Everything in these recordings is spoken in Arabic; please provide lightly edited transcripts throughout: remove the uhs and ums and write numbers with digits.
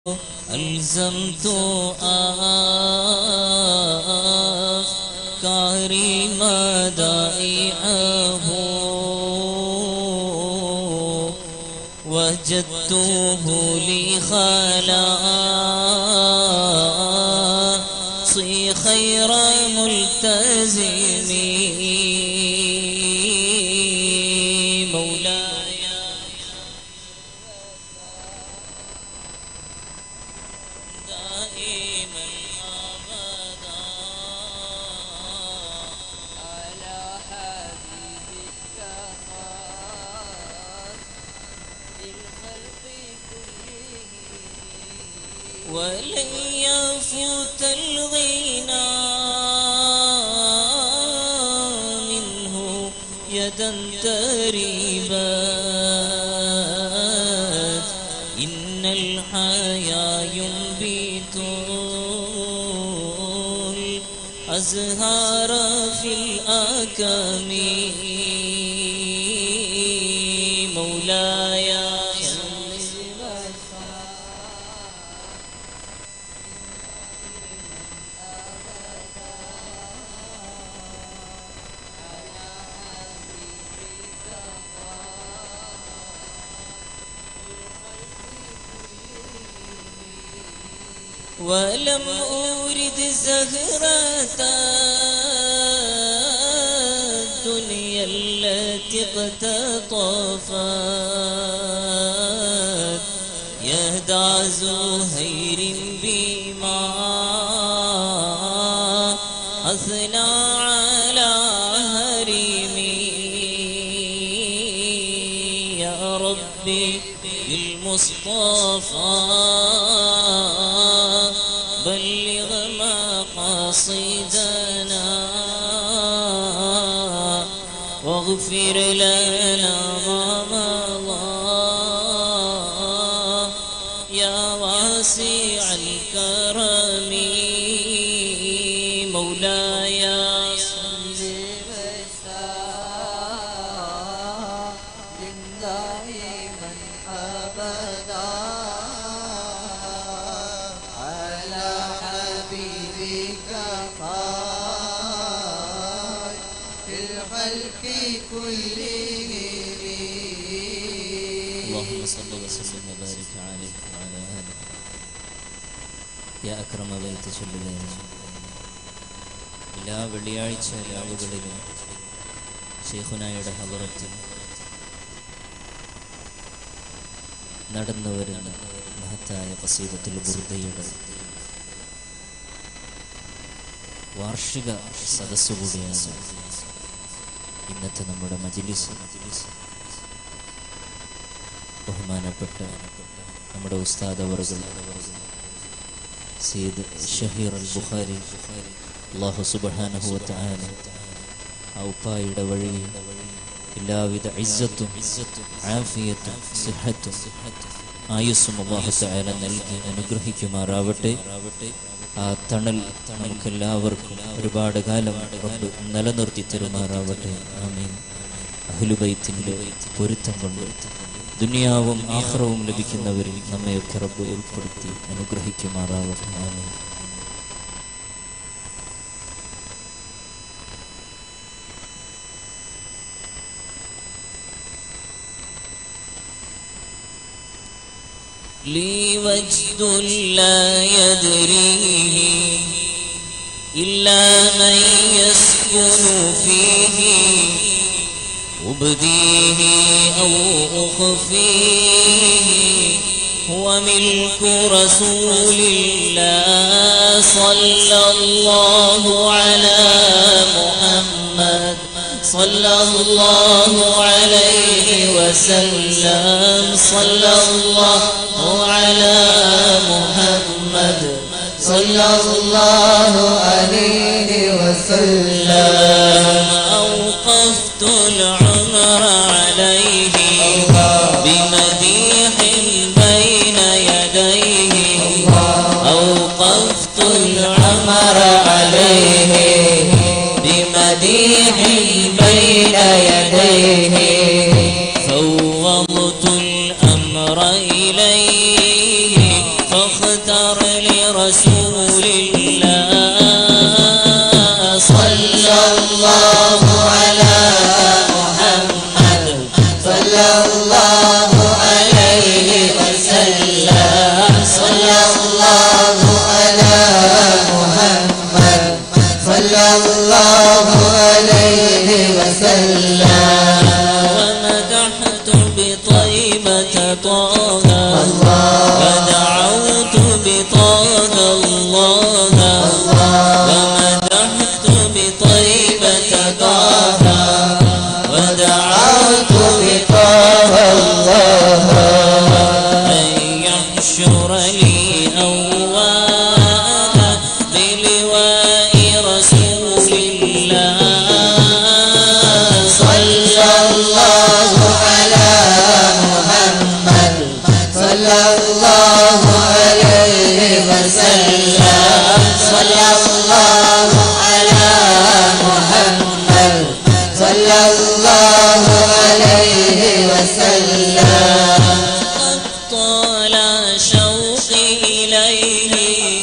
ألزمت أفكاري مدائعه وجدته لخلاصي خير ملتزم مولاي دائما أبدا على حبيبك بالخلق كله ولن يفوت الغنى منه يدا تريبات إن الحيا ينبت الأزهار في الأكم مولاي ولم أورد زهرة الدنيا التي اقتطفت يهدى زهير بما أثنى على هرمي يا ربي بالمصطفى بلغ مقاصدنا واغفر لنا ما مضى يا واسع الكرم مولاي صل وسلم دائما أبدا على حبيبك في الخلق كلهم. اللهم صل وسلم وبارك عليه وعلى آله يا أكرم بيت جلالين എല്ലാ വെള്ളിയാഴ്ച രാവുകളിലും ശൈഖുനായുടെ ഹളറത്തിൽ നടന്നു വരുന്ന മഹത്തായ ഖസീദത്തുൽ ബുർദയുടെ വാർഷിക സദസ്സ് കൂടിയാണ് ഇന്നത്തെ നമ്മുടെ മജ്ലിസ്. ബഹുമാനപ്പെട്ട നമ്മുടെ ഉസ്താദ് അവറുകൾ സയ്യിദ് ഷഹീർ അൽ ബുഖാരി അല്ലാഹു സുബ്ഹാനഹു വ തആല ഔപ്പായുടെ വഴിയിൽ എല്ലാവിധ ഇസ്സത്തും ആഫിയത്തും സിഹത്തും ആയുസ്സും അല്ലാഹു തആല നൽകി അനുഗ്രഹിക്കുമാറാവട്ടെ. ആ തണൽ നമുക്കെല്ലാവർക്കും ഒരുപാട് കാലം റബ്ബ് നിലനിർത്തി തരുമാറാവട്ടെ. ആമീൻ. അഹ്ലുബൈത്തിന്റെ പൊരുത്തം കൊണ്ട് ദുനിയാവും ആഖിറവും ലഭിക്കുന്നവരിൽ നമ്മയൊക്കെ റബ്ബ് ഉൾപ്പെടുത്തി അനുഗ്രഹിക്കുമാറാവട്ടെ. ആമീൻ. لي وجد لا يدريه إلا من يسكن فيه أبديه أو أخفيه هو ملك رسول الله صلى الله على محمد صلى الله عليه وسلم صلى الله على محمد صلى الله عليه وسلم. أوقفت العمر عليه بمديح بين يديه أوقفت العمر عليه بمديح بين يديه فوضت الأمر إليه واختر لرسول الله صلى الله على محمد صلى الله عليه وسلم صلى الله على محمد صلى الله عليه وسلم ومدحت بطيبة طه ودعوت بطه الله ومدحت بطيبة طه ودعوت بطه الله أن يحشر لي أوالا بلواء رسول الله صلى الله على محمد صلى الله عليه وسلم صلى الله على محمد صلى الله عليه وسلم قد طال شوقي إليه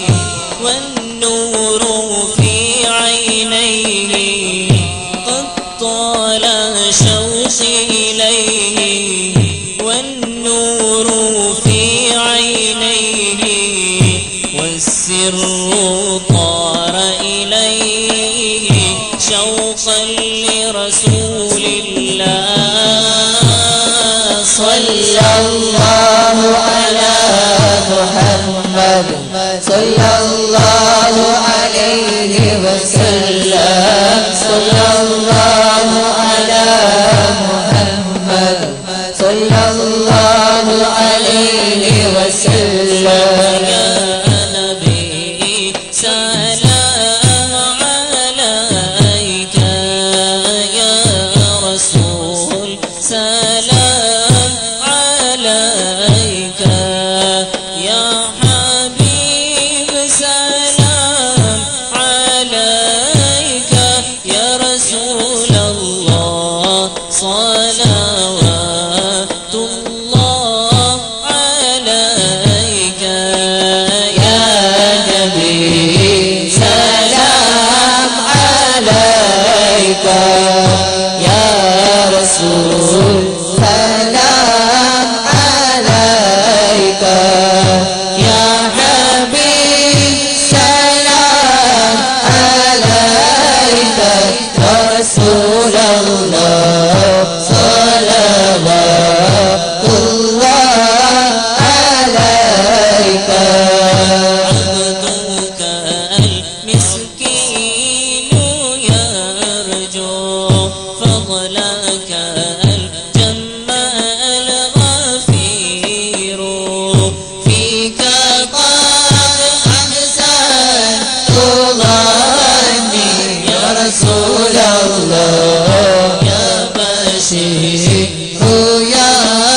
والنور في عينيه قد طال شوقي إليه والنور في عينيه والسر طار إليه شوقا لرسول الله صلى الله على محمد صلى الله عليه وسلم صلى الله على محمد صلى الله عليه وسلم يا نبي سلام عليك يا رسول سلام عليك يا حبيب سلام عليك يا رسول الله صلوات الله عليك يا نبي سلام عليك يا رسول سلام عليك يا حبيب سلام عليك يا رسول الله صلوات الله عليك عبدك المسكين يرجو فضلك الجم الغفير فيك قد أحسنت ظني يا رسول الله يا بشير يا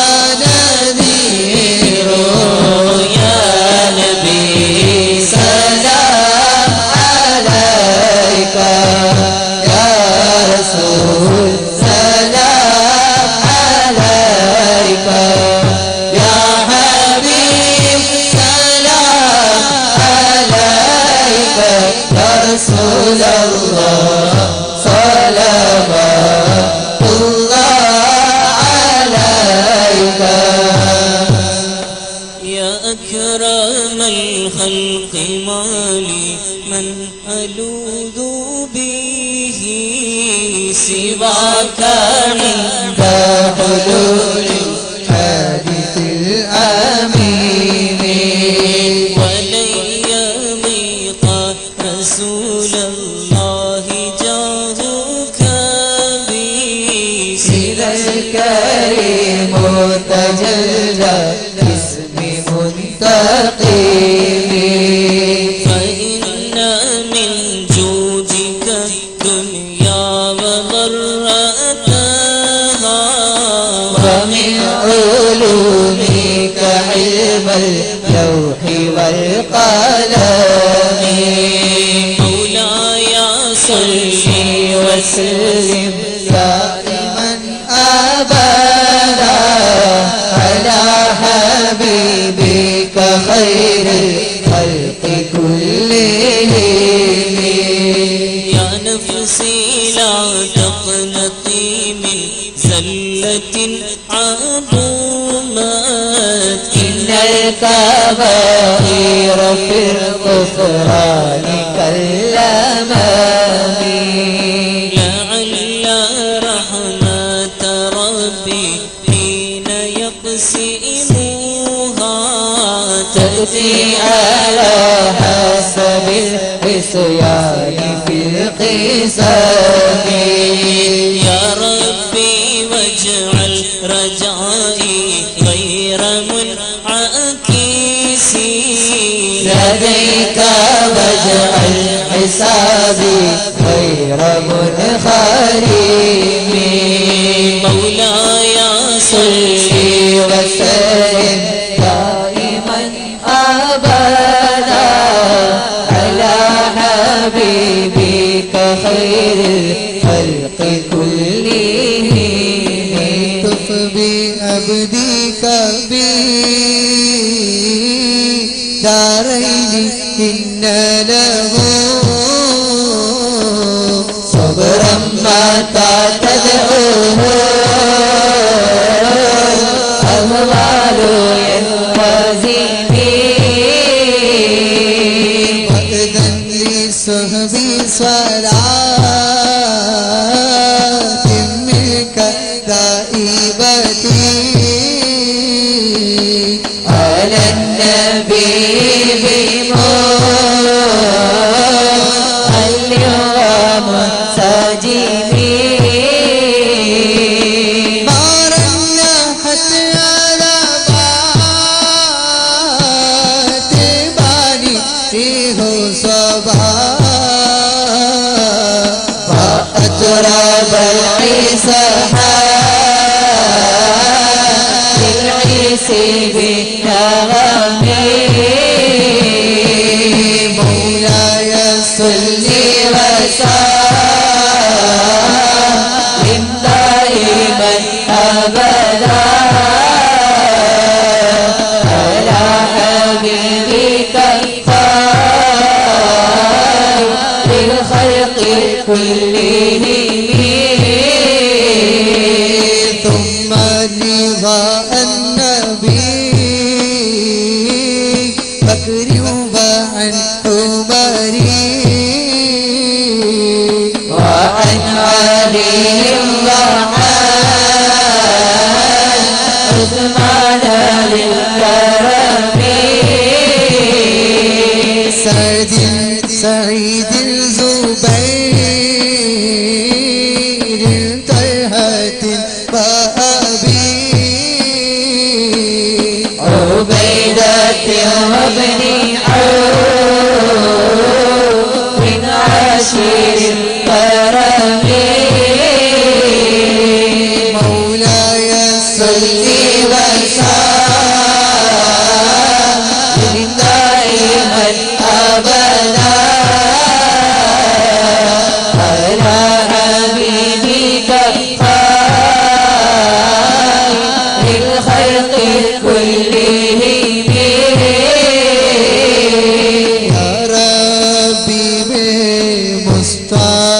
نذير يا نبي سلام عليك يا رسول سلام عليك يا حبيب سلام عليك يا رسول الله صلوات الله عليك يا أكرم الخلق مالي من ألوذ به سواك عند حلول الحادث الآمين ولن يميط رسول الله جاهك بي سيد الكريم تجلى باسم منتقم فإن من جودك الدنيا وضرتها ومن علومك علم اللوح والقلم مولاي صل وسلم دائما أبدا على حبيبك خير الخلق كلهم يا نفسي لا تقنطي من زلة عظمت إن الكبائر في الغفران كالأمام لعل رحمة ربي حين يقسمها تأتي على حسب العصيان في القسام يا ربي واجعل رجائي غير منعكس لديك واجعل حسابي غير منخرم مولاي صل وسلم دائما أبدا على حبيبك خير الخلق كلهم الطف بعبدك بدارين إن له صبرا متى تدعوه أموال ينقذني وإذن لصحبي صلاة منك دائبتي على النبي بمحل ومنسجمين نارا لاحت على بات باني فيه صباح وأتراب العيسى العيس بالنغم مولاي صل وسلم دائما أبدا على حبيبك خير الخلق كلهم ثم رضا النبي بكر وعن عمري وعن علي وعن عثمان للكرم سعيد الزبير طلحة وأبي عبيدة وابن عوف من عشير الكرم مولاي صل وسلم دائما أبدا على حبيبك خير الخلق كلهم يا ربي بمصطفى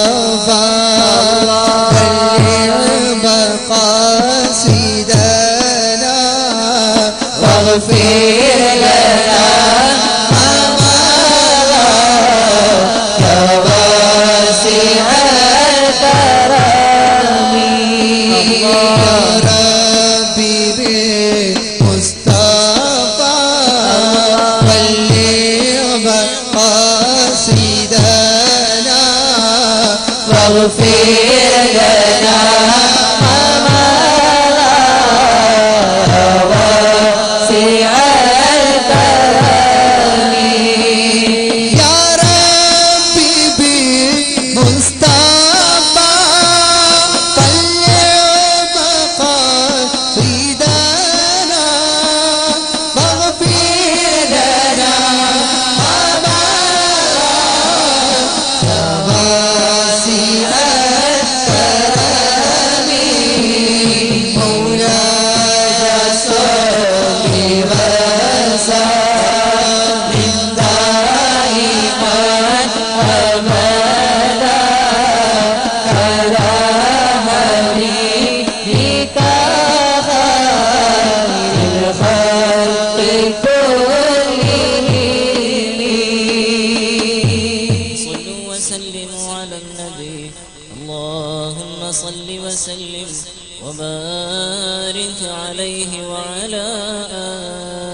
اللهم صل وسلم وبارك عليه وعلى